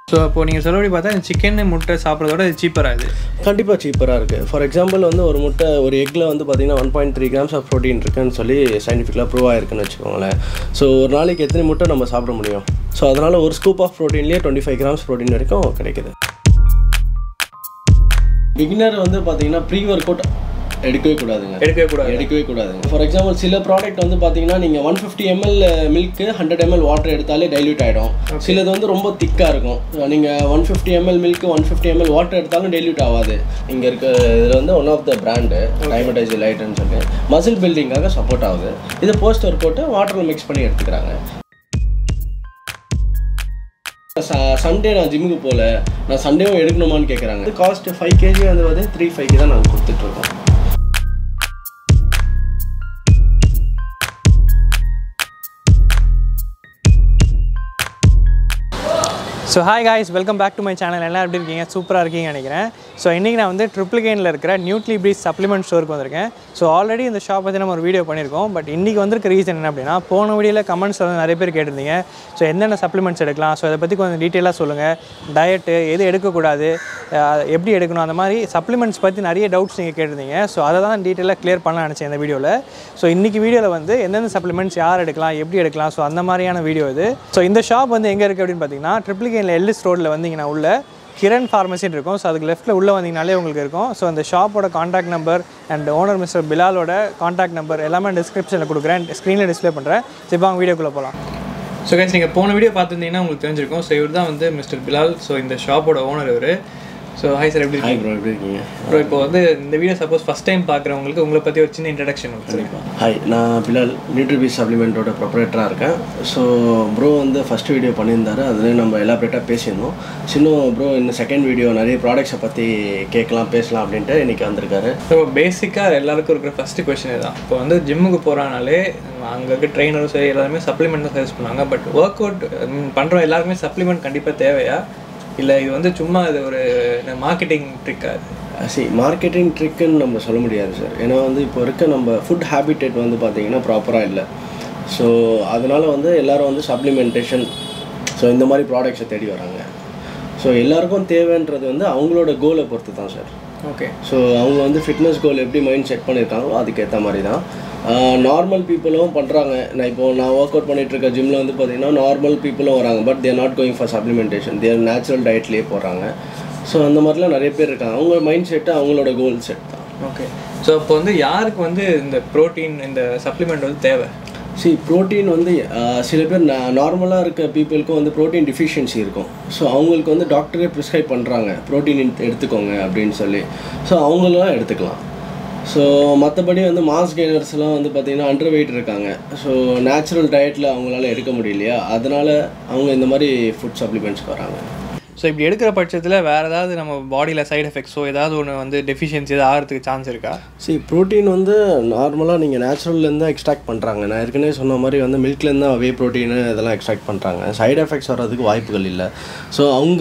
So அப்போ நீங்கள் சொல்லபடி பார்த்தா சிக்கன் முட்டை சாப்பிட்றதோட இது சீப்பராக இது கண்டிப்பாக சீப்பராக இருக்குது. ஃபார் எக்ஸாம்பிள் வந்து ஒரு முட்டை ஒரு எக்கில் வந்து பார்த்திங்கன்னா 1.3 grams ஆஃப் ப்ரோட்டீன் இருக்குன்னு சொல்லி சயின்டிஃபிக்கலாக ப்ரூவ் ஆகிருக்குன்னு வச்சுக்கோங்களேன். ஸோ ஒரு நாளைக்கு எத்தனை முட்டை நம்ம சாப்பிட முடியும்? ஸோ அதனால் ஒரு ஸ்கூப் ஆஃப் ப்ரோட்டீன்லேயே 25 grams ப்ரோட்டீன் வரைக்கும் கிடைக்குது. பிகினர் வந்து பார்த்திங்கன்னா ப்ரீ ஒர்க் அவுட் எடுக்கவே கூடாதுங்க. ஃபார் எக்ஸாம்பிள் சில ப்ராடக்ட் வந்து பார்த்தீங்கன்னா நீங்கள் 150 ml மில்க்கு 100 ml வாட்டர் எடுத்தாலே டைல்யூட் ஆகிடும். சிலது வந்து ரொம்ப திக்காக இருக்கும். நீங்கள் 150 ml மில்க்கு 150 ml வாட்டர் எடுத்தாலும் டைல்யூட் ஆகாது. இங்கே இருக்க இதில் வந்து one of the brand Dymatize லைட்னு சொல்லி மசில் பில்டிங்காக சப்போர்ட் ஆகுது. இது போஸ்ட் ஒர்க் அவுட்டு வாட்டரில் மிக்ஸ் பண்ணி எடுத்துக்கிறாங்க. சண்டே நான் ஜிம்முக்கு போகல, நான் சண்டேவும் எடுக்கணுமான்னு கேட்குறாங்க. காஸ்ட் 5 kg வந்து வந்து 3.5 தான் நாங்கள் கொடுத்துட்ருக்கோம். So hi guys, welcome back to my channel. எல்லாம் எப்படி இருக்கீங்க? சூப்பராக இருக்கீங்கன்னு நினைக்கிறேன். ஸோ இன்றைக்கி நான் வந்து ட்ரிப்ளிகேனில் இருக்கிற நியூட்ரிபீஸ்ட் சப்ளிமெண்ட் ஸ்டோருக்கு வந்திருக்கேன். ஸோ ஆல்ரெடி இந்த ஷாப் பற்றி நம்ம ஒரு வீடியோ பண்ணியிருக்கோம். பட் இன்றைக்கி வந்திருக்க ரீசன் என்ன அப்படின்னா, போன வீடியோவில் கமெண்ட்ஸ் வந்து நிறைய பேர் கேட்டிருந்தீங்க. ஸோ என்னென்ன சப்ளிமெண்ட்ஸ் எடுக்கலாம், ஸோ அதை பற்றி கொஞ்சம் டீட்டெயிலாக சொல்லுங்கள். டயட்டு எது எடுக்கக்கூடாது, எப்படி எடுக்கணும், அந்த மாதிரி சப்ளிமெண்ட்ஸ் பற்றி நிறைய டவுட்ஸ் நீங்கள் கேட்டிருந்தீங்க. ஸோ அதை தான் டீட்டெயிலாக கிளியர் பண்ண நினச்சேன் இந்த வீடியோவில். ஸோ இன்றைக்கி வீடியோவில் வந்து எந்தெந்த சப்ளிமெண்ட்ஸ் யார் எடுக்கலாம், எப்படி எடுக்கலாம், ஸோ அந்த மாதிரியான வீடியோ இது. ஸோ இந்த ஷாப் வந்து எங்கே இருக்குது அப்படின்னு பார்த்தீங்கன்னா, ட்ரிப்ளிகேனில் எல்லிஸ் ரோடில் வந்தீங்கன்னா உள்ள கிரண் ஃபார்மசின்னு இருக்கும். ஸோ அதுக்கு லெஃப்ட்டில் உள்ளே வந்தீங்கனாலே உங்களுக்கு இருக்கும். ஸோ அந்த ஷாப்போட contact number and owner Mr பிலாலோட காண்டாக்ட் நம்பர் எல்லாமே டிஸ்கிரிப்ஷனில் கொடுக்குறேன், ஸ்க்ரீனில் டிஸ்பிளே பண்ணுறேன். சரி வாங்க வீடியோக்குள்ளே போகலாம். ஸோ கைஸ், நீங்கள் போன வீடியோ பார்த்துருந்தீங்கன்னா உங்களுக்கு தெரிஞ்சிருக்கும். ஸோ இவர் தான் வந்து மிஸ்டர் பிலால். ஸோ இந்த ஷாப்போட ஓனர் இவர். ஸோ ஹாய் சார், எப்படி இருக்கீங்க? ப்ரோ, இப்போ வந்து இந்த வீடியோ சப்போஸ் ஃபஸ்ட் டைம் பார்க்குறவங்களுக்கு உங்களை பற்றி ஒரு சின்ன இன்ட்ரடக்ஷன் சரிப்பா? ஹாய், நான் பிலால் நியூட்ரிபீஸ்ட் சப்ளிமெண்ட்டோட ப்ரொப்ரேட்டராக இருக்கேன். ஸோ ப்ரோ வந்து ஃபஸ்ட் வீடியோ பண்ணியிருந்தாரு, அதில் நம்ம எலாபரேட்டாக பேசியிருந்தோம். இன்னும் ப்ரோ இன்னும் செகண்ட் வீடியோ நிறைய ப்ராடக்ட்ஸை பற்றி கேட்கலாம் பேசலாம் அப்படின்ட்டு இன்றைக்கி வந்திருக்காரு. ஸோ பேசிக்காக எல்லாருக்கும் இருக்கிற ஃபஸ்ட்டு கொஸ்டின் தான். இப்போ வந்து ஜிம்முக்கு போகிறானாலே அங்கே இருக்க ட்ரெயினரும் சரி எல்லாருமே சப்ளிமெண்ட் தான் சஜஸ்ட் பண்ணுவாங்க. பட் ஒர்க் அவுட் பண்ணுற எல்லாருக்குமே சப்ளிமெண்ட் கண்டிப்பாக தேவையா, இல்லை இது வந்து சும்மா இது ஒரு மார்க்கெட்டிங் ட்ரிக்கா? மார்க்கெட்டிங் ட்ரிக்குன்னு நம்ம சொல்ல முடியாது சார். ஏன்னா வந்து இப்போ இருக்க நம்ம ஃபுட் ஹேபிட்டேட் வந்து பார்த்திங்கன்னா ப்ராப்பராக இல்லை. ஸோ அதனால் வந்து எல்லோரும் வந்து சப்ளிமெண்டேஷன் ஸோ இந்த மாதிரி ப்ராடக்ட்ஸை தேடி வராங்க. ஸோ எல்லாருக்கும் தேவைன்றது வந்து அவங்களோட கோலை பொறுத்து தான் சார். ஓகே. ஸோ அவங்க வந்து ஃபிட்னஸ் கோல் எப்படி மைண்ட் செட் பண்ணியிருக்காங்களோ அதுக்கேற்ற மாதிரி தான் நார்மல் பீப்புளும் பண்ணுறாங்க. நான் ஒர்க் அவுட் பண்ணிகிட்ருக்க ஜிம்மில் வந்து பார்த்திங்கன்னா நார்மல் பீப்புளும் வராங்க. But they're not going for supplementation, they're natural டயட்லேயே போகிறாங்க. ஸோ அந்த மாதிரிலாம் நிறைய பேர் இருக்காங்க. அவங்க மைண்ட் செட்டு அவங்களோட கோல் செட் தான். ஓகே. ஸோ இப்போ வந்து யாருக்கு வந்து இந்த ப்ரோட்டீன் இந்த சப்ளிமெண்ட் வந்து தேவை? ப்ரோட்டீன் வந்து சில பேர் நார்மலாக இருக்க பீப்புளுக்கும் வந்து ப்ரோட்டீன் டிஃபிஷியன்சி இருக்கும். ஸோ அவங்களுக்கு வந்து டாக்டரே ப்ரிஸ்கிரைப் பண்ணுறாங்க ப்ரோட்டீன் எடுத்துக்கோங்க அப்படின்னு சொல்லி. ஸோ அவங்களாம் எடுத்துக்கலாம். ஸோ மற்றபடி வந்து மாஸ் கெய்னர்ஸ்லாம் வந்து பார்த்திங்கன்னா அண்டர் வெயிட் இருக்காங்க. ஸோ நேச்சுரல் டயட்டில் அவங்களால எடுக்க முடியலையா, அதனால் அவங்க இந்த மாதிரி ஃபுட் சப்ளிமெண்ட்ஸ்க்கு வராங்க. ஸோ இப்படி எடுக்கிற பட்சத்தில் வேறு ஏதாவது நம்ம பாடியில் சைடு எஃபெக்ட்ஸோ ஏதாவது ஒன்று வந்து டெஃபிஷியன்சி ஏதாவது ஆகிறதுக்கு சான்ஸ் இருக்கா? ப்ரோட்டீன் வந்து நார்மலாக நீங்கள் நேச்சுரல்லேருந்து தான் எக்ஸ்ட்ராக்ட் பண்ணுறாங்க. நான் ஏற்கனவே சொன்ன மாதிரி வந்து மில்க்லேருந்து தான் வே ப்ரோட்டீனு இதெல்லாம் எக்ஸ்ட்ராக்ட் பண்ணுறாங்க. சைடு எஃபெக்ட்ஸ் வர்றதுக்கு வாய்ப்புகள் இல்லை. ஸோ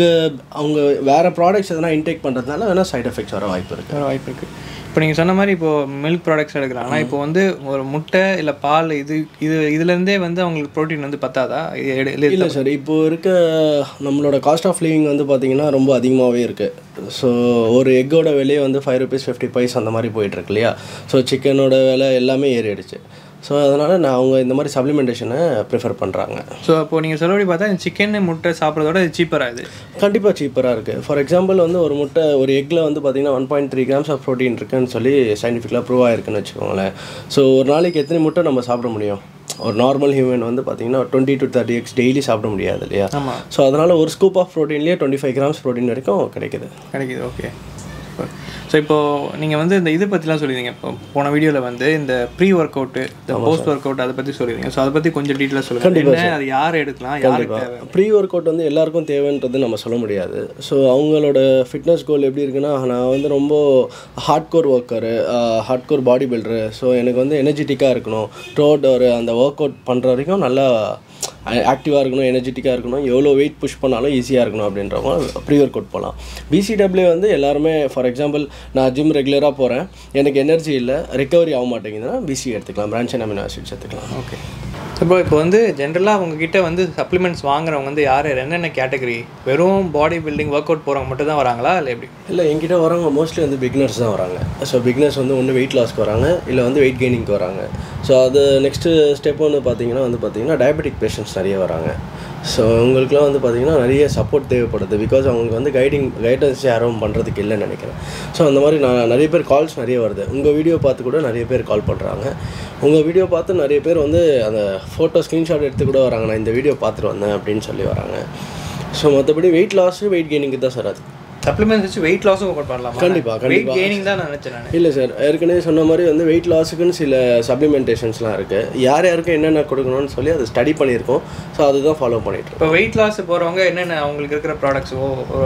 அவங்க வேறு ப்ராடக்ட்ஸ் எதனா இன்டேக் பண்ணுறதுனால வேணால் சைடு எஃபெக்ட்ஸ் வர வாய்ப்பு இருக்குது. இப்போ நீங்கள் சொன்ன மாதிரி இப்போது மில்க் ப்ராடக்ட்ஸ் எடுக்கலாம். ஆனால் இப்போ வந்து ஒரு முட்டை இல்லை பால் இதுலேருந்தே வந்து அவங்களுக்கு ப்ரோட்டீன் வந்து பத்தாதா? இல்லை சார், இப்போது இருக்க நம்மளோட காஸ்ட் ஆஃப் லிவிங் வந்து பார்த்திங்கன்னா ரொம்ப அதிகமாகவே இருக்குது. ஸோ ஒரு எக்கோட விலையே வந்து 5 rupees 50 paise அந்த மாதிரி போயிட்டுருக்கு இல்லையா? ஸோ சிக்கனோட விலை எல்லாமே ஏறிடுச்சு. ஸோ அதனால் அவங்க இந்த மாதிரி சப்ளிமெண்டேஷனை ப்ரிஃபர் பண்ணுறாங்க. ஸோ அப்போது நீங்கள் சொல்லபடி பார்த்தா சிக்கன் முட்டை சாப்பிட்றதோட இது சீப்பராக இது கண்டிப்பாக சீப்பராக இருக்குது. ஃபார் எக்ஸாம்பிள் வந்து ஒரு முட்டை ஒரு எக்கில் வந்து பார்த்திங்கன்னா 1.3 grams ஆஃப் ப்ரோட்டீன் இருக்குன்னு சொல்லி சயின்டிஃபிக்கலாக ப்ரூவ் ஆகிருக்குன்னு வச்சுக்கோங்களேன். ஸோ ஒரு நாளைக்கு எத்தனை முட்டை நம்ம சாப்பிட முடியும்? ஒரு நார்மல் ஹியூமன் வந்து பார்த்திங்கன்னா 20 to 30 eggs டெய்லி சாப்பிட முடியாது இல்லையா? ஸோ அதனால் ஒரு ஸ்கூப் ஆஃப் ப்ரோட்டீன்லேயே 25 grams ப்ரோட்டீன் வரைக்கும் கிடைக்குது. ஓகே. ஸோ இப்போது நீங்கள் வந்து இந்த இது பற்றிலாம் சொல்லியிருந்தீங்க. இப்போ போன வீடியோவில் வந்து இந்த ப்ரீ ஒர்க் அவுட்டு இந்த போஸ்ட் ஒர்க் அவுட் அதை பற்றி சொல்லியிருந்தீங்க. ஸோ அதை பற்றி கொஞ்சம் டீட்டெயிலாக சொல்லுங்கள். அது யார் எடுக்கலாம், யாருக்கு தேவை? ப்ரீ ஒர்க் அவுட் வந்து எல்லாருக்கும் தேவைன்றது நம்ம சொல்ல முடியாது. ஸோ அவங்களோட ஃபிட்னஸ் கோல் எப்படி இருக்குன்னா, நான் வந்து ரொம்ப hardcore worker, hardcore body builder. So எனக்கு வந்து எனர்ஜெட்டிக்காக இருக்கணும், த்ரோட் ஒரு அந்த ஒர்க் அவுட் பண்ணுற வரைக்கும் நல்லா ஆக்டிவாக இருக்கணும், எனர்ஜெட்டிக்காக இருக்கணும், எவ்வளோ வெயிட் புஷ் பண்ணாலும் ஈஸியாக இருக்கணும் அப்படின்றவங்க ப்ரீ ஒர்க் அவுட் போகலாம். பிசிடபிள்யூ வந்து எல்லாருமே ஃபார் எக்ஸாம்பிள் நான் ஜிம் ரெகுலராக போகிறேன், எனக்கு எனர்ஜி இல்லை, ரெக்கவரி ஆக மாட்டேங்குதுன்னா பிசி எடுத்துக்கலாம், பிரான்ச் அமினோ ஆசிட்ஸ் எடுத்துக்கலாம். ஓகே. இப்போ வந்து ஜென்ரலாக உங்ககிட்ட வந்து சப்ளிமெண்ட்ஸ் வாங்குறவங்க வந்து யார் என்னென்ன கேட்டகரி? வெறும் பாடி பில்டிங் ஒர்க் அவுட் போகிறவங்க மட்டும் தான் வராங்களா இல்லை எப்படி? இல்லை, என்கிட்ட வரவங்க மோஸ்ட்லி வந்து பிகினர்ஸ் தான் வராங்க. ஸோ பிகினர்ஸ் வந்து ஒன்று வெயிட் லாஸ்க்கு வராங்க, இல்லை வந்து வெயிட் கெய்னிங்க்கு வராங்க. ஸோ அது நெக்ஸ்ட்டு ஸ்டெப் வந்து பார்த்தீங்கன்னா டயபெட்டிக் பேஷண்ட்ஸ் நிறைய வராங்க. ஸோ உங்களுக்குலாம் வந்து பார்த்திங்கன்னா நிறைய சப்போர்ட் தேவைப்படுது. பிகாஸ் அவங்களுக்கு வந்து கைடன்ஸ் யாரும் பண்ணுறதுக்கு இல்லைன்னு நினைக்கிறேன். ஸோ அந்த மாதிரி நிறைய பேர் கால்ஸ் நிறைய வருது. உங்கள் வீடியோ பார்த்து கூட நிறைய பேர் கால் பண்ணுறாங்க. உங்கள் வீடியோ பார்த்து நிறைய பேர் வந்து அந்த ஃபோட்டோ ஸ்க்ரீன்ஷாட் எடுத்து கூட வராங்க, நான் இந்த வீடியோ பார்த்துட்டு வந்தேன் அப்படின்னு சொல்லி வராங்க. ஸோ மற்றபடி வெயிட் லாஸு வெயிட் கெய்னிங்கு தான் சார். அது சப்ளிமெண்ட்ஸ் வச்சு வெயிட் லாஸும் பண்ணலாம். கண்டிப்பாக வெயிட் கெய்னிங் தான் நான் நினச்சேன். இல்லை சார், ஏற்கனவே சொன்ன மாதிரி வந்து வெயிட் லாஸுக்குன்னு சில சப்ளிமெண்டேஷன்ஸ்லாம் இருக்குது. யாருக்கு என்னென்ன கொடுக்கணும்னு சொல்லி அதை ஸ்டடி பண்ணியிருக்கோம். ஸோ அதுதான் ஃபாலோ பண்ணிட்டு இருக்கோம். இப்போ வெயிட் லாஸ் போகிறவங்க என்னென்ன அவங்களுக்கு இருக்கிற ப்ராடக்ட்ஸோ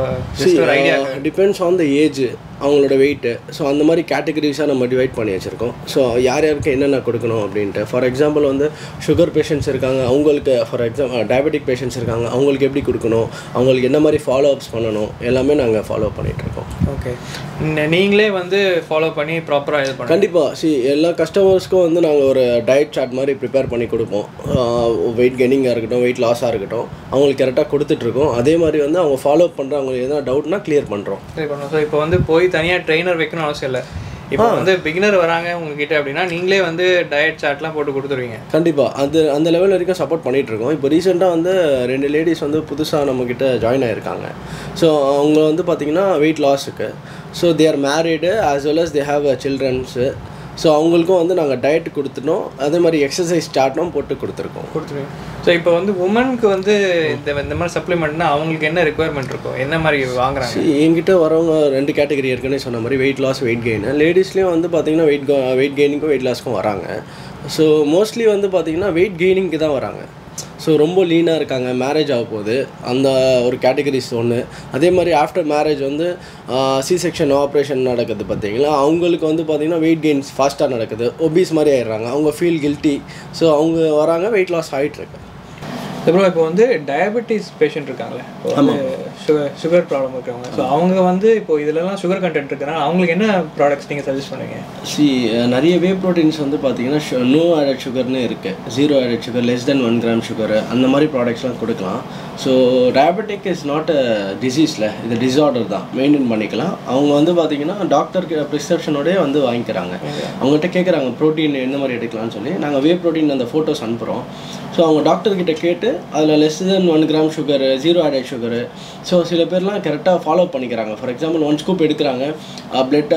idea depends on the age, அவங்களோட வெயிட்டு. ஸோ அந்த மாதிரி கேட்டகரிஸாக நம்ம டிவைட் பண்ணி வச்சுருக்கோம். ஸோ யாருக்கு என்னென்ன கொடுக்கணும் அப்படின்ட்டு. ஃபார் எக்ஸாம்பிள் வந்து சுகர் பேஷண்ட்ஸ் இருக்காங்க, அவங்களுக்கு ஃபார் எக்ஸாம்பிள் டயபெட்டிக் பேஷண்ட்ஸ் இருக்காங்க, அவங்களுக்கு எப்படி கொடுக்கணும், அவங்களுக்கு என்ன மாதிரி ஃபாலோ அப்ஸ் பண்ணணும், எல்லாமே நாங்கள் ஃபாலோ பண்ணிகிட்ருக்கோம். ஓகே, நீங்களே வந்து ஃபாலோ பண்ணி ப்ராப்பராக இது பண்ண? கண்டிப்பாக. எல்லா கஸ்டமர்ஸ்க்கும் வந்து நாங்கள் ஒரு டயட் சார்ட் மாதிரி ப்ரிப்பேர் பண்ணி கொடுப்போம். வெயிட் கெய்னிங்காக இருக்கட்டும், வெயிட் லாஸாக இருக்கட்டும், அவங்களுக்கு கரெக்டாக கொடுத்துட்ருக்கோம். அதே மாதிரி வந்து அவங்க ஃபாலோ பண்ணுற அவங்களுக்கு எதனா டவுட்னா கிளியர் பண்ணுறோம். ஸோ இப்போ வந்து போய் தனியாக ட்ரெயினர் வைக்கணும் அவசியம் இல்லை. இப்போ வந்து பிகினர் வராங்க உங்ககிட்ட அப்படின்னா நீங்களே வந்து டயட் சார்ட்லாம் போட்டு கொடுத்துருவீங்க? கண்டிப்பாக. அந்த லெவல் வரைக்கும் சப்போர்ட் பண்ணிகிட்ருக்கோம். இப்போ ரீசெண்டாக வந்து 2 லேடிஸ் வந்து புதுசாக நம்மக்கிட்ட ஜாயின் ஆகிருக்காங்க. ஸோ அவங்க வந்து பார்த்திங்கன்னா வெயிட் லாஸுக்கு. So they are married as well as they have childrens. So அவங்களுக்கும் வந்து நாங்கள் டயட் கொடுத்துட்டோம், அதே மாதிரி எக்ஸசைஸ் சார்ட்டும் போட்டு கொடுத்துருக்கோம். ஸோ இப்போ வந்து உமனுக்கு வந்து இந்த மாதிரி சப்ளிமெண்ட்னா அவங்களுக்கு என்ன ரெக்குயர்மெண்ட் இருக்கும், என்ன மாதிரி வாங்குறாங்க? என்கிட்ட வரவங்க 2 கேட்டகரி இருக்குன்னு சொன்ன மாதிரி வெயிட் லாஸ், வெயிட் கெயின். லேடிஸ்லேயும் வந்து பார்த்திங்கன்னா வெயிட் கெய்னிங்கும் வெயிட் லாஸ்க்கும் வராங்க. ஸோ மோஸ்ட்லி வந்து பார்த்திங்கன்னா வெயிட் கெய்னிங்க்கு தான் வராங்க. ஸோ ரொம்ப லீனாக இருக்காங்க, மேரேஜ் ஆக போகுது, அந்த ஒரு கேட்டகரிஸ் ஒன்று. அதே மாதிரி ஆஃப்டர் மேரேஜ் வந்து சி செக்ஷன் ஆப்ரேஷன் நடக்குது பார்த்தீங்களா, அவங்களுக்கு வந்து பார்த்திங்கன்னா வெயிட் கெயின்ஸ் ஃபாஸ்ட்டாக நடக்குது, ஒபீஸ் மாதிரி ஆயிடுறாங்க, அவங்க ஃபீல் கில்ட்டி. ஸோ அவங்க வராங்க, வெயிட் லாஸ் ஆகிட்டுருக்கு. அப்புறம் இப்போ வந்து டயபெட்டிஸ் பேஷண்ட் இருக்காங்களே, இப்போ வந்து சுகர் ப்ராப்ளம் இருக்கிறவங்க, ஸோ அவங்க வந்து இப்போ இதிலலாம் சுகர் கண்டென்ட் இருக்கிறாங்க, அவங்களுக்கு என்ன ப்ராடக்ட்ஸ் நீங்கள் சஜஸ்ட் பண்ணுவீங்க? நிறைய வே ப்ரோட்டீன்ஸ் வந்து பார்த்தீங்கன்னா நோ ஆடட் சுகர்னு இருக்குது, 0 added sugar, less than 1 gram sugar, அந்த மாதிரி ப்ராடக்ட்ஸ்லாம் கொடுக்கலாம். So diabetic is not a டிசீஸில், இது டிஸார்டர் தான், மெயின்டைன் பண்ணிக்கலாம். அவங்க வந்து பார்த்திங்கன்னா டாக்டருக்கு ப்ரிஸ்கிரிப்ஷனோடய வந்து வாங்கிக்கிறாங்க. அவங்ககிட்ட கேட்குறாங்க ப்ரோட்டீன் எந்த மாதிரி எடுக்கலாம்னு சொல்லி. நாங்கள் வே ப்ரோட்டீன் அந்த ஃபோட்டோஸ் அனுப்புகிறோம். ஸோ அவங்க டாக்டர்கிட்ட கேட்டு அதில் less than 1 gram sugar, 0 added sugar. So சில பேர்லாம் கரெக்டாக ஃபாலோ பண்ணிக்கிறாங்க. ஃபார் எக்ஸாம்பிள் 1 ஸ்கூப் எடுக்கிறாங்க, பிளட்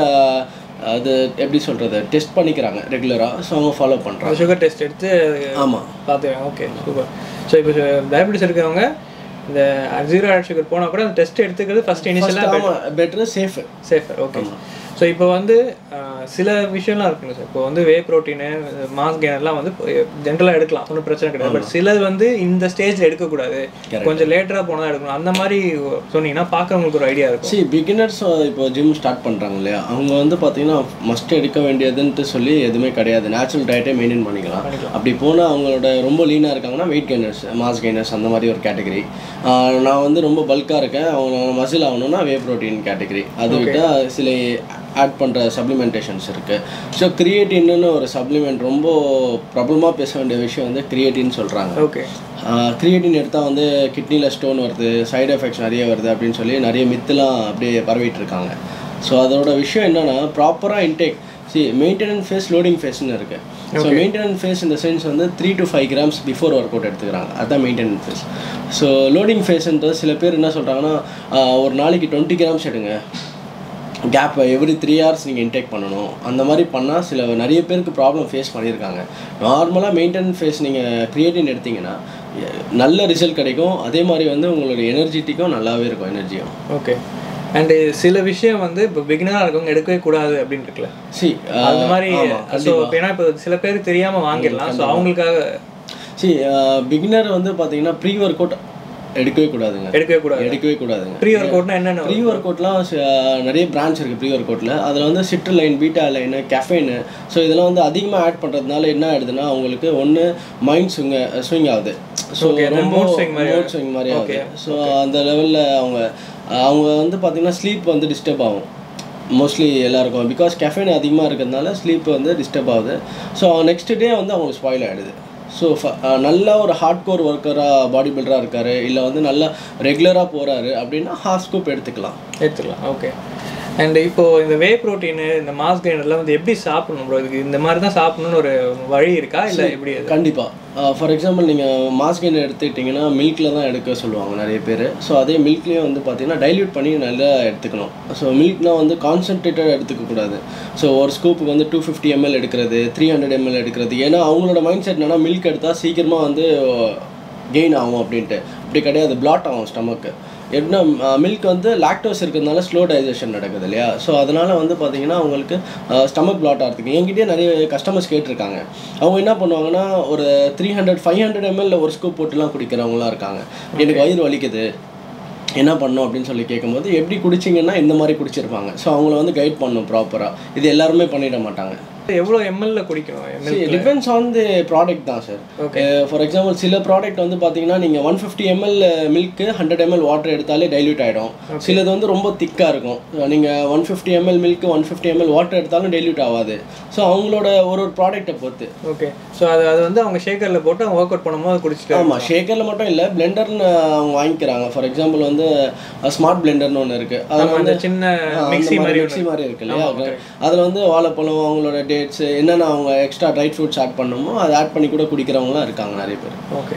அது எப்படி சொல்கிறது, டெஸ்ட் பண்ணிக்கிறாங்க ரெகுலராக. ஸோ அவங்க ஃபாலோ பண்ணுறாங்க, சுகர் டெஸ்ட் எடுத்து. ஆமாம், பார்த்துக்கலாம். Okay, super. ஸோ இப்போ டயபெட்டிஸ் இருக்கிறவங்க இந்த 0 ஆடட் சுகர் போனால் கூட அந்த டெஸ்ட் எடுத்துக்கிறது ஃபஸ்ட் இனிஷியலாக பெட்டர், சேஃபர். ஓகே. ஸோ இப்போ வந்து சில விஷயம்லாம் இருக்குங்க சார். இப்போ வந்து வே ப்ரோட்டீனு, மாஸ் கெய்னர்லாம் வந்து ஜென்ரலாக எடுக்கலாம், ஒன்றும் பிரச்சனை கிடையாது. பட் சிலது வந்து இந்த ஸ்டேஜில் எடுக்கக்கூடாது, கொஞ்சம் லேட்டராக போனால் தான் எடுக்கணும். அந்த மாதிரி சொன்னீங்கன்னா பார்க்குறவங்களுக்கு ஒரு ஐடியா இருக்கும். பிகினர்ஸ் இப்போ ஜிம் ஸ்டார்ட் பண்ணுறாங்க இல்லையா, அவங்க வந்து பார்த்தீங்கன்னா மஸ்ட் எடுக்க வேண்டியதுன்ட்டு சொல்லி எதுவுமே கிடையாது, நேச்சுரல் டயட்டே மெயின்டைன் பண்ணிக்கலாம். அப்படி போனால் அவங்களோட ரொம்ப லீனாக இருக்காங்கன்னா வெயிட் கெய்னர்ஸ், மாஸ் கெய்னர்ஸ், அந்த மாதிரி ஒரு கேட்டகரி. நான் வந்து ரொம்ப பல்காக இருக்கேன், அவங்க மசில் ஆகணும்னா வே ப்ரோட்டீன் கேட்டகரி. அதை விட்டால் சில ஆட் பண்ணுற சப்ளிமெண்டேஷன்ஸ் இருக்குது. ஸோ கிரியேட்டின்னு ஒரு சப்ளிமெண்ட், ரொம்ப ப்ராப்ளமாக பேச வேண்டிய விஷயம் வந்து கிரியேட்டின்னு சொல்கிறாங்க. ஓகே, கிரியேட்டின் எடுத்தால் வந்து கிட்னியில் ஸ்டோன் வருது, சைடு எஃபெக்ட்ஸ் நிறைய வருது அப்படின்னு சொல்லி நிறைய மித்துலாம் அப்படியே பரவிட்டு இருக்காங்க. ஸோ அதோட விஷயம் என்னென்னா ப்ராப்பராக இன்டேக். மெயின்டெனன்ஸ் ஃபேஸ், லோடிங் ஃபேஸ்ன்னு இருக்குது. ஸோ மெயின்டெனன்ஸ் ஃபேஸ் இந்த சென்ஸ் வந்து 3 to 5 grams before work out எடுத்துக்கிறாங்க, அதுதான் மெயின்டெனன்ஸ் ஃபேஸ். ஸோ லோடிங் ஃபேஸ்ன்றது சில பேர் என்ன சொல்கிறாங்கன்னா, ஒரு நாளைக்கு 20 கிராம்ஸ் எடுங்க, கேப் எவ்ரி 3 hours நீங்கள் இன்டேக் பண்ணணும். அந்த மாதிரி பண்ணால் நிறைய பேருக்கு ப்ராப்ளம் ஃபேஸ் பண்ணியிருக்காங்க. நார்மலாக மெயின்டெனன்ஸ் ஃபேஸ் நீங்கள் கிரியேட்டின் எடுத்திங்கன்னா நல்ல ரிசல்ட் கிடைக்கும். அதே மாதிரி வந்து உங்களுடைய எனர்ஜெட்டிக்கும் நல்லாவே இருக்கும், எனர்ஜியும். ஓகே. அண்டு சில விஷயம் வந்து இப்போ பிகினராக இருக்கவங்க எடுக்கவே கூடாது அப்படின்னு இருக்குல்ல, அந்த மாதிரி. ஸோ ஏன்னா இப்போ சில பேர் தெரியாமல் வாங்கிடலாம். ஸோ அவங்களுக்காக பிகினர் வந்து பார்த்தீங்கன்னா ப்ரீ ஒர்க் அவுட் எடுக்கவே கூடாதுங்க. எடுக்கவே கூடாதுங்க. ப்ரீ ஒர்க் அவுட்னா என்னென்ன? ப்ரீ ஒர்க் அவுட்லாம் நிறைய பிரான்ச் இருக்குது ப்ரீ ஒர்க் அவுட்டில். அதில் வந்து citrulline, beta alanine, caffeine. So இதெல்லாம் வந்து அதிகமாக ஆட் பண்ணுறதுனால என்ன ஆகிடுதுன்னா அவங்களுக்கு ஒன்று மைண்ட் ஸ்விங் ஆகுது. ஸோ மூட் ஸ்விங் மாதிரி ஆகுது. ஸோ அந்த லெவலில் அவங்க வந்து பார்த்திங்கன்னா ஸ்லீப் வந்து டிஸ்டர்ப் ஆகும் மோஸ்ட்லி எல்லாருக்கும். பிகாஸ் கெஃபைன் அதிகமாக இருக்கிறதுனால ஸ்லீப் வந்து டிஸ்டர்ப் ஆகுது. ஸோ நெக்ஸ்ட் டே வந்து அவங்களுக்கு ஸ்பாயில் ஆகிடுது. ஸோ நல்ல ஒரு ஹார்ட் கோர் ஒர்க்கராக பாடி பில்டராக இருக்கார், இல்லை வந்து நல்லா ரெகுலராக போகிறாரு அப்படின்னா ஹாஃப் ஸ்கூப் எடுத்துக்கலாம். ஓகே. அண்ட் இப்போது இந்த வே ப்ரோட்டீனு இந்த மாஸ் கெய்னர்லாம் வந்து எப்படி சாப்பிடணும் ப்ரோ? இதுக்கு இந்த மாதிரி தான் சாப்பிடணும்னு ஒரு வழி இருக்கா இல்லை எப்படி? கண்டிப்பாக. ஃபார் எக்ஸாம்பிள் நீங்கள் மாஸ் கெய்னர் எடுத்துக்கிட்டிங்கன்னா மில்கில் தான் எடுக்க சொல்லுவாங்க நிறைய பேர். ஸோ அதே மில்க்லேயே வந்து பார்த்திங்கன்னா டைல்யூட் பண்ணி நல்லா எடுத்துக்கணும். ஸோ மில்க்னால் வந்து கான்சன்ட்ரேட்டட் எடுத்துக்கக்கூடாது. ஸோ ஒரு ஸ்கூப்புக்கு வந்து 250 ml எடுக்கிறது, 300 ml எடுக்கிறது. ஏன்னா அவங்களோட மைண்ட் செட் என்னென்னா மில்க் எடுத்தால் சீக்கிரமாக வந்து கெயின் ஆகும் அப்படின்ட்டு. அப்படி கிடையாது, பிளாட் ஆகும் ஸ்டமக்கு. எப்படின்னா மில்க் வந்து லாக்டோஸ் இருக்கிறதுனால ஸ்லோ டைஜஷன் நடக்குது இல்லையா? ஸோ அதனால் வந்து பார்த்திங்கன்னா அவங்களுக்கு ஸ்டமக் பிளாட் ஆகிறதுக்கு என்கிட்டயே நிறைய கஸ்டமர்ஸ் கேட்டிருக்காங்க. அவங்க என்ன பண்ணுவாங்கன்னா ஒரு 300-500 ml ஒரு ஸ்கூப் போட்டுலாம் குடிக்கிறவங்களாம் இருக்காங்க. எனக்கு வயிறு வலிக்குது, என்ன பண்ணணும் அப்படின்னு சொல்லி கேட்கும்போது எப்படி குடிச்சிங்கன்னா இந்த மாதிரி குடிச்சிருப்பாங்க. ஸோ அவங்கள வந்து கைட் பண்ணணும் ப்ராப்பராக. இது எல்லாருமே பண்ணிட மாட்டாங்க. எவ்வளோ எம்எல்ல குடிக்கணும்? டிபெண்ட்ஸ் ஆன் தி ப்ராடக்ட் தான் சார். ஃபார் எக்ஸாம்பிள் சில ப்ராடக்ட் வந்து பார்த்தீங்கன்னா நீங்கள் 150 ml மில்க்கு 100 ml வாட்டர் எடுத்தாலே டைல்யூட் ஆகிடும். சிலது வந்து ரொம்ப திக்காக இருக்கும். நீங்கள் 150 ml மில்க்கு 150 ml வாட்டர் எடுத்தாலும் டைல்யூட் ஆகாது. ஸோ அவங்களோட ஒரு ப்ராடக்ட்டை பொறுத்து. ஓகே. ஸோ அது வந்து அவங்க ஷேக்கரில் போட்டு அவங்க ஒர்க் அவுட் பண்ணும்போது குடிச்சிட்டு. ஆமாம், ஷேக்கரில் மட்டும் இல்லை, பிளெண்டர்னு அவங்க வாங்கிக்கிறாங்க. ஃபார் எக்ஸாம்பிள் வந்து ஸ்மார்ட் பிளெண்டர்னு ஒன்று இருக்குது. அதில் வந்து சின்ன மிக்ஸி மாதிரி இருக்கு இல்லையா? அதில் வந்து வாழைப்பழம், அவங்களோட டேட்ஸ், என்னென்ன அவங்க எக்ஸ்ட்ரா ட்ரை ஃப்ரூட்ஸ் ஆட் பண்ணணுமோ அதை ஆட் பண்ணி கூட குடிக்கிறவங்களாம் இருக்காங்க நிறைய பேர். ஓகே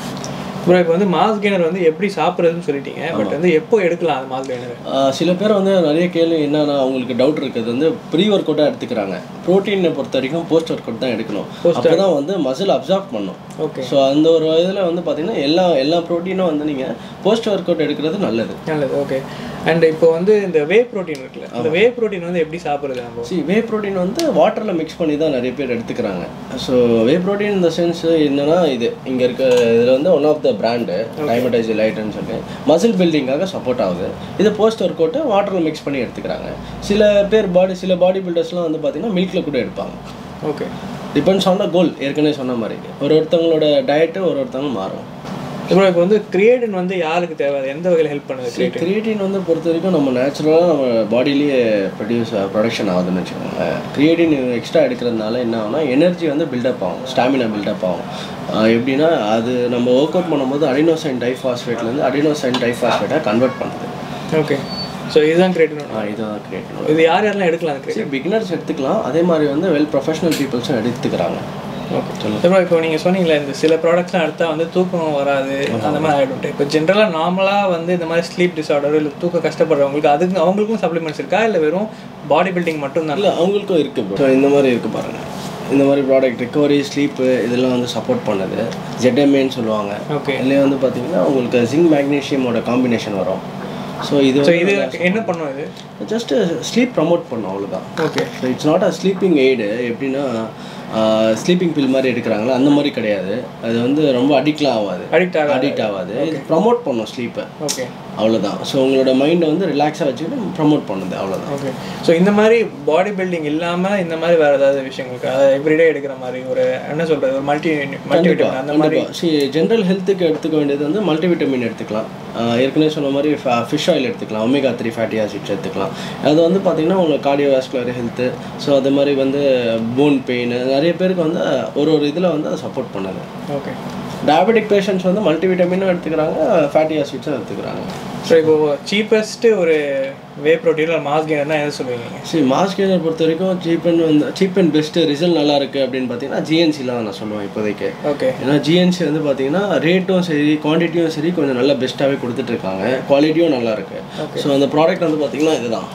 ப்ரோ, இப்போ வந்து மாஸ் கெய்னர் வந்து எப்படி சாப்பிட்றதுன்னு சொல்லிட்டீங்க. பட் வந்து எப்போ எடுக்கலாம் அந்த மாஸ் கெய்னர்? சில பேர் வந்து நிறைய கேள்வி என்னன்னா அவங்களுக்கு டவுட் இருக்குது வந்து ப்ரீ ஒர்க் அவுட்டாக எடுத்துக்கிறாங்க. ப்ரோட்டீனை பொறுத்த வரைக்கும் போஸ்ட் ஒர்க் அவுட் தான் எடுக்கணும். அப்போ தான் வந்து மசில் அப்சார்ப் பண்ணும். ஓகே. ஸோ அந்த ஒரு இதில் வந்து பார்த்தீங்கன்னா எல்லா ப்ரோட்டீனும் வந்து நீங்கள் போஸ்ட் ஒர்க் அவுட் எடுக்கிறது நல்லது. ஓகே. அண்ட் இப்போ வந்து இந்த வே ப்ரோட்டீன் இருக்குல்ல, அந்த வே ப்ரோட்டீன் வந்து எப்படி சாப்பிட்றது? நம்ம வே ப்ரோட்டீன் வந்து வாட்டரில் மிக்ஸ் பண்ணி தான் நிறைய பேர் எடுத்துக்கிறாங்க. ஸோ வே ப்ரோட்டீன் இந்த சென்ஸ் என்னன்னா இது இங்கே இருக்க இதில் வந்து one of the brand Dymatize லைட்னு சொல்லி மசில் பில்டிங்காக சப்போர்ட் ஆகுது. இது போஸ்ட் ஒர்க் அவுட்டு வாட்டரில் மிக்ஸ் பண்ணி எடுத்துக்கிறாங்க. சில பேர் சில பாடி பில்டர்ஸ்லாம் வந்து பார்த்தீங்கன்னா மில்கில் கூட எடுப்பாங்க. Okay. Depends on the goal. ஏற்கனவே சொன்ன மாதிரி ஒருத்தவங்களோட டயட்டு ஒருத்தவங்க மாறும். இப்போ வந்து கிரியேட்டின் வந்து யாருக்கு தேவை, எந்த வகையில் ஹெல்ப் பண்ணுது? கிரியேட்டின் வந்து பொறுத்த வரைக்கும் நம்ம நேச்சுரலாக நம்ம பாடியிலேயே ப்ரொடக்ஷன் ஆகுதுன்னு வச்சுக்கோங்க. கிரியேட்டின் எக்ஸ்ட்ரா எடுக்கிறதுனால என்ன ஆகும்னா எனர்ஜி வந்து பில்டப் ஆகும், ஸ்டாமினா பில்டப் ஆகும். எப்படின்னா அது நம்ம ஒர்க் அவுட் பண்ணும்போது அடினோசைன் டைஃபாஸ்ஃபேட்லேருந்து அடினோசைன் டைஃபாஸ்ஃபேட்டாக கன்வெர்ட் பண்ணுது. ஓகே. ஸோ இதுதான் கிரியேட்டின். இதுதான் கிரியேட்டின். இது யாரெல்லாம் எடுக்கலாம்? பிகினர்ஸ் எடுத்துக்கலாம், அதே மாதிரி வந்து வெல் ப்ரொஃபஷனல் பீப்புள்ஸும் எடுத்துக்கிறாங்க. ஓகே சொல்லுங்கள். இப்போ நீங்கள் சொன்னீங்களே இந்த சில ப்ராடக்ட்ஸ்லாம் எடுத்தால் வந்து தூக்கம் வராது அந்த மாதிரி ஆகிடும். இப்போ ஜென்ரலாக நார்மலாக வந்து இந்த மாதிரி ஸ்லீப் டிஸார்டர் இல்லை தூக்கம் கஷ்டப்படுறவங்களுக்கு அவங்களுக்கும் சப்ளிமெண்ட்ஸ் இருக்கா இல்லை வெறும் பாடி பில்டிங் மட்டும் தான்? இல்லை, அவங்களுக்கும் இருக்குது. ஸோ இந்த மாதிரி இருக்குது பாருங்கள். இந்த மாதிரி ப்ராடக்ட் ரிகவரி, ஸ்லீப்பு இதெல்லாம் வந்து சப்போர்ட் பண்ணுது. ZMAன்னு சொல்லுவாங்க. ஓகே. இதுலேயே வந்து பார்த்தீங்கன்னா உங்களுக்கு ஜிங்க் மேக்னீஷியமோட காம்பினேஷன் வரும். ஸோ இது என்ன பண்ணும்? இது ஜஸ்ட்டு ஸ்லீப் ப்ரமோட் பண்ணும், அவ்வளோதான். Okay. So it's not a sleeping aid. எப்படின்னா ஸ்லீப்பிங் பில் மாதிரி எடுக்கிறாங்களா அந்த மாதிரி கிடையாது. அது வந்து ரொம்ப அடிக்ட் ஆகாது. இது ப்ரமோட் பண்ணும் ஸ்லீப்பை. ஓகே, அவ்வளோதான். ஸோ உங்களோட மைண்டை வந்து ரிலாக்ஸாக வச்சுக்கிட்டு ப்ரமோட் பண்ணுது, அவ்வளோதான். ஓகே. ஸோ இந்த மாதிரி பாடி பில்டிங் இல்லாமல் இந்த மாதிரி வேறு ஏதாவது விஷயங்களுக்கு அதை எவ்ரிடே எடுக்கிற மாதிரி ஒரு என்ன சொல்கிறது ஒரு மல்டிவிட்டமின் அந்த மாதிரி ஜென்ரல் ஹெல்த்துக்கு எடுத்துக்க வேண்டியது வந்து மல்டிவிட்டமின் எடுத்துக்கலாம். ஏற்கனவே சொன்ன மாதிரி ஃபிஷ் ஆயில் எடுத்துக்கலாம், ஒமேகா 3 ஃபேட்டி ஆசிட்ஸ் எடுத்துக்கலாம். அது வந்து பார்த்திங்கன்னா உங்களுக்கு கார்டியோவாஸ்குலர் ஹெல்த்து, ஸோ அது மாதிரி வந்து போன் பெயின் நிறைய பேருக்கு வந்து ஒரு இதில் வந்து அதை சப்போர்ட் பண்ணுது. ஓகே. டயபெட்டிக் பேஷண்ட்ஸ் வந்து மல்டிவிட்டமினும் எடுத்துக்கிறாங்க, ஃபேட்டி ஆசிட்ஸும் எடுத்துக்கிறாங்க. ஸோ இப்போது சீப்பஸ்ட்டு ஒரு வே ப்ரோட்டீன் மாஸ் கெய்னர்னா எதை சொல்லுவீங்க? சரி, மாஸ் கெய்னர் பொறுத்த வரைக்கும் சீப் அண்ட் பெஸ்ட்டு ரிசல்ட் நல்லா இருக்குது அப்படின்னு பார்த்தீங்கன்னா ஜிஎன்சிலாம் நான் சொல்லுவேன் இப்போதைக்கு. ஓகே. ஏன்னா ஜிஎன்சி வந்து பார்த்தீங்கன்னா ரேட்டும் சரி குவான்டிட்டியும் சரி கொஞ்சம் நல்லா பெஸ்ட்டாகவே கொடுத்துட்ருக்காங்க, குவாலிட்டியும் நல்லா இருக்குது. ஸோ அந்த ப்ராடக்ட் வந்து பார்த்திங்கன்னா இதுதான்.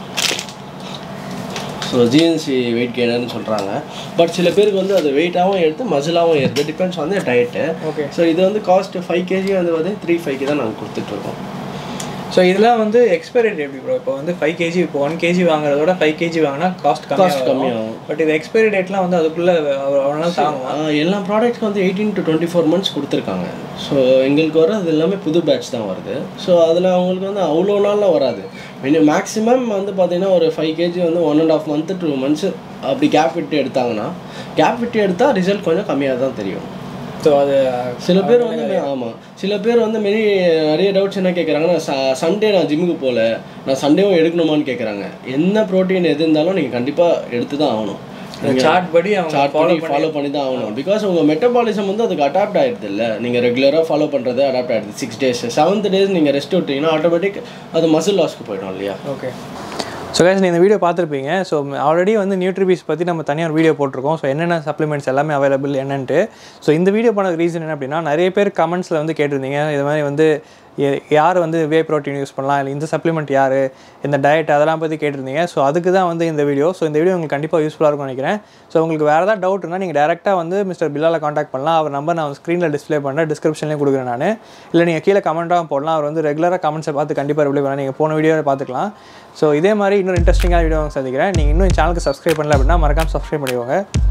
ஸோ ஜிஎன்சி வெயிட் கெய்னர்னு சொல்கிறாங்க. பட் சில பேருக்கு வந்து அது வெயிட்டாகவும் எடுத்து மசிலாகவும் ஏறுது, depends on the diet. Okay. So இது வந்து காஸ்ட் 5 kg வந்து பார்த்தீங்கன்னா 3-5 தான் நாங்கள் கொடுத்துட்ருக்கோம். ஸோ இதெல்லாம் வந்து எக்ஸ்பைரி டேட் எப்படி ப்ரோ? இப்போ வந்து 5 kg இப்போ 1 kg வாங்குறதோட 5 kg வாங்கினா காஸ்ட் கம்மியாகும். பட் இது எக்ஸ்பைரி டேட்லாம் வந்து அதுக்குள்ளே அவ்வளோ தாங்கும். எல்லா ப்ராடக்ட்ஸ்க்கு வந்து 18 to 24 months கொடுத்துருக்காங்க. ஸோ எங்களுக்கு வர்றது எல்லாமே புது பேட்ச் தான் வருது. ஸோ அதில் அவங்களுக்கு வந்து அவ்வளோ நாளில் வராது. மேக்ஸிமம் வந்து பார்த்திங்கன்னா ஒரு 5 kg வந்து 1.5 month 2 months அப்படி கேப் விட்டு எடுத்தால் ரிசல்ட் கொஞ்சம் கம்மியாக தான் தெரியும். ஸோ அது சில பேர் வந்து சில பேர் வந்து நிறைய டவுட்ஸ் என்ன கேட்குறாங்கன்னா, சண்டே நான் ஜிம்முக்கு போகல, நான் சண்டேவும் எடுக்கணுமான்னு கேட்குறாங்க. என்ன ப்ரோட்டீன் எது இருந்தாலும் நீங்கள் கண்டிப்பாக எடுத்து தான் ஆகணும். சார்ட் படி ஃபாலோ பண்ணி தான் ஆகணும். பிகாஸ் உங்கள் மெட்டபாலிசம் வந்து அதுக்கு அடாப்ட் ஆகிடுது இல்லை, நீங்கள் ரெகுலராக ஃபாலோ பண்ணுறது அடாப்ட் ஆகிடுது. 6 days 7th டேஸ் நீங்கள் ரெஸ்ட் விட்டிங்கன்னா ஆட்டோமேட்டிக் அது மசில் லாஸ்க்கு போய்டும் இல்லையா. ஓகே. ஸோ கைஸ் நீங்கள் இந்த வீடியோ பார்த்துருப்பீங்க. ஸோ ஆல்ரெடி வந்து நியூட்ரிபீஸ்ட் பற்றி நம்ம தனியாக ஒரு வீடியோ போட்டிருக்கோம். ஸோ என்னென்ன சப்ளிமெண்ட்ஸ் எல்லாமே அவைலபிள் என்னன்ட்டு. ஸோ இந்த வீடியோ பண்ண ரீசன் என்ன அப்படின்னா, நிறைய பேர் கமெண்ட்ஸில் வந்து கேட்டிருந்தீங்க இது மாதிரி வந்து யார் வந்து வே ப்ரோட்டீன் யூஸ் பண்ணலாம், இல்லை இந்த சப்ளிமெண்ட் யார், இந்த டயட் அதெல்லாம் பற்றி கேட்டிருந்தீங்க. ஸோ அதுக்கு தான் வந்து இந்த வீடியோ. ஸோ இந்த வீடியோ உங்களுக்கு கண்டிப்பாக யூஸ்ஃபுல்லாக இருக்கும்னு நினைக்கிறேன். ஸோ உங்களுக்கு வேறு ஏதாவது டவுட் இருந்தால் நீங்கள் டேரெக்டாக வந்து மிஸ்டர் பிலாலை காண்டாக்ட் பண்ணலாம். அவர் நம்பர் நான் ஸ்க்ரீனில் டிஸ்பிளே பண்ணுறேன், டிஸ்கிரிப்ஷன்லேயும் கொடுக்குறேன் நான். இல்லை நீங்கள் கீழே கமெண்ட்டாக போடலாம். அவர் வந்து ரெகுலராக கமெண்ட்ஸை பார்த்து கண்டிப்பாக ரிப்ளை பண்ணலாம். நீங்கள் போன வீடியோவை பார்த்துக்கலாம். ஸோ இதே மாதிரி இன்னொரு இன்ட்ரெஸ்டிங்கான வீடியோ சந்திக்கிறேன். நீங்கள் இன்னும் சேனலுக்கு சப்ஸ்கிரைப் பண்ணல அப்படின்னா மறக்காமல் சப்ஸ்கிரைப் பண்ணிக்கோங்க.